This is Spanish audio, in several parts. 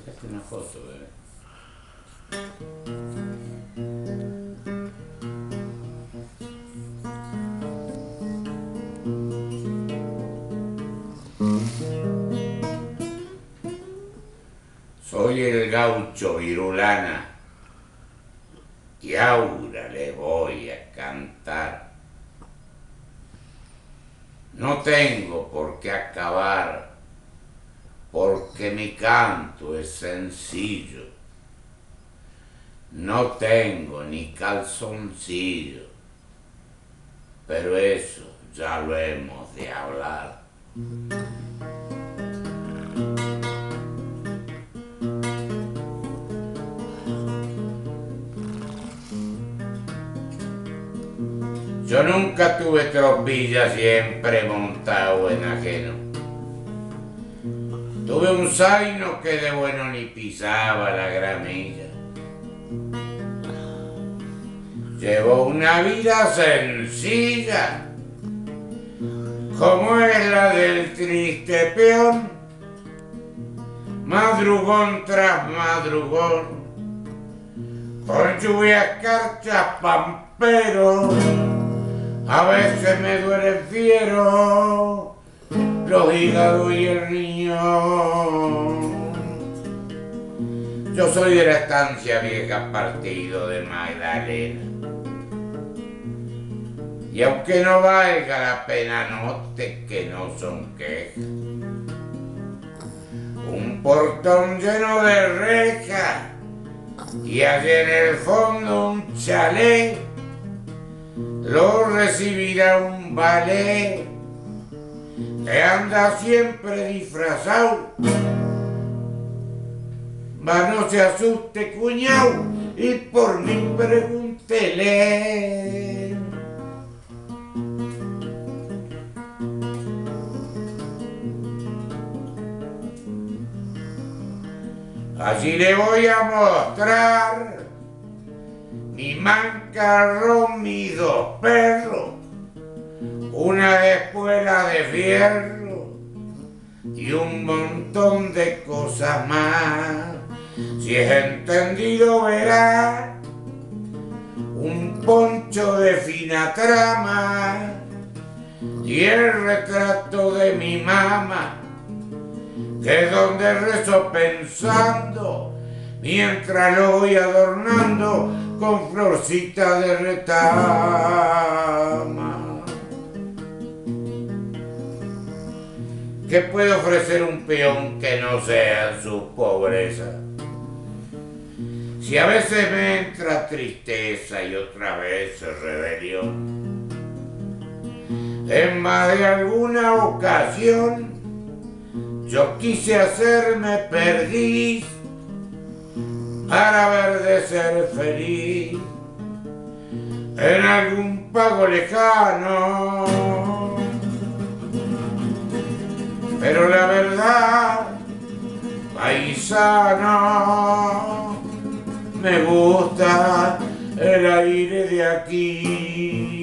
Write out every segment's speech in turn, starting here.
sacaste una foto, bebé. Soy el gaucho virulana y ahora le voy a cantar. No tengo por qué acabar, porque mi canto es sencillo. No tengo ni calzoncillo, pero eso ya lo hemos de hablar. Yo nunca tuve tropilla, siempre montado en ajeno. Tuve un zaino que de bueno ni pisaba la gramilla. Llevo una vida sencilla, como es la del triste peón, madrugón tras madrugón, con lluvias, carchas, pamperos. A veces me duele fiero los hígados y el riñón. Yo soy de la estancia vieja, partido de Magdalena. Y aunque no valga la pena, note que no son quejas. Un portón lleno de rejas y allí en el fondo un chalet. Lo recibirá un ballet que anda siempre disfrazado. Ma no se asuste, cuñao, y por mí pregúntele. Allí le voy a mostrar mi mancarrón, mis dos perros, una espuela de fierro y un montón de cosas más. Si es entendido verá un poncho de fina trama y el retrato de mi mamá, que es donde rezo pensando mientras lo voy adornando con florcita de retama. ¿Qué puede ofrecer un peón que no sea su pobreza? Si a veces me entra tristeza y otra vez rebelión, en más de alguna ocasión yo quise hacerme perdiz para ver de ser feliz en algún pago lejano. Pero la verdad, paisano, me gusta el aire de aquí.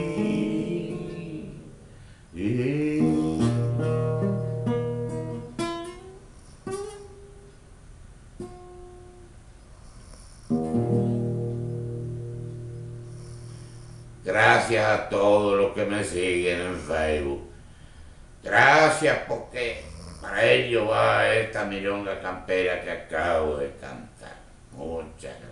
Gracias a todos los que me siguen en Facebook. Gracias porque para ello va esta milonga campera que acabo de cantar. Muchas gracias.